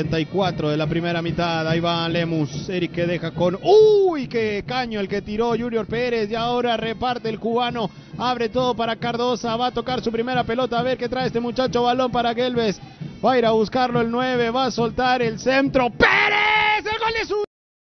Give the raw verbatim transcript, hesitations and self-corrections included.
treinta y cuatro de la primera mitad, ahí va Lemus, Eric que deja con, uy, qué caño el que tiró Junior Pérez, y ahora reparte el cubano, abre todo para Cardosa, va a tocar su primera pelota, a ver qué trae este muchacho, balón para Gelbes, va a ir a buscarlo el nueve, va a soltar el centro, Pérez, el gol es suyo.